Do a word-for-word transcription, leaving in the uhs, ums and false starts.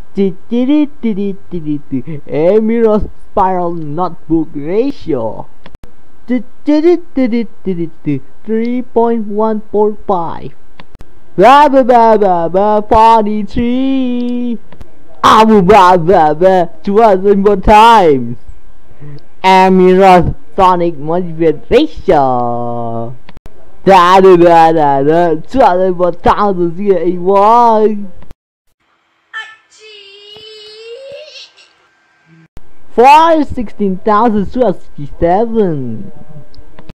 Amiros spiral notebook ratio three point one four five. Blah blah blah blah blah forty-three. Abu blah blah blah two thousand more times. Amiros sonic motivate ratio. Da da da da da two thousand more times zero eight one. Four sixteen thousand two hundred sixty-seven.